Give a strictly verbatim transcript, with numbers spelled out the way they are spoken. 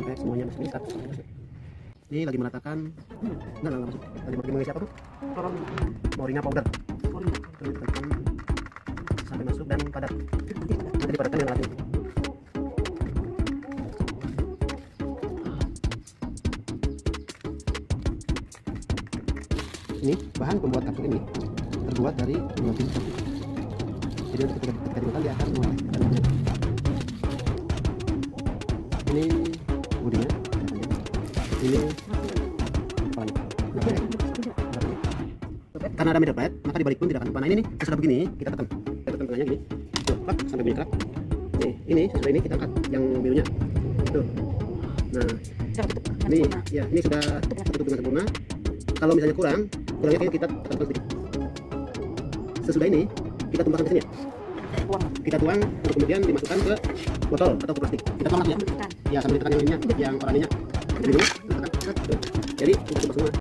sampai semuanya masuk. Ini seratus. Ini lagi meratakan. Enggak, enggak masuk. Lagi mau mengisi apa tuh? Moringa powder. Itu ditekan sampai masuk dan padat. Nanti dipadatkan dengan alat ini. Ini bahan pembuat kapsul ini terbuat dari dua jenis kapsul. Jadi ketika kita digunakan dia akan mulai. Ini bodinya, ini kepalanya. Karena ada media plate, maka dibalik pun tidak akan. Nah ini nih sesudah begini kita tekan, kita tekan tengahnya gini, tuh, klak, sampai bunyi klak. Nih, ini sesudah ini kita angkat yang birunya, tuh. Nah, ini ya ini sudah tertutup dengan sempurna. Kalau misalnya kurang, kurangnya kayak kita tekan sedikit. Sesudah ini kita tumbahkan ke sini ya. Kita tuang untuk kemudian dimasukkan ke botol atau ke plastik. Kita tuang lagi ya. Ya sambil ditekan yang ininya, yang orangnya. Jadi, jadi kita tumbah semua.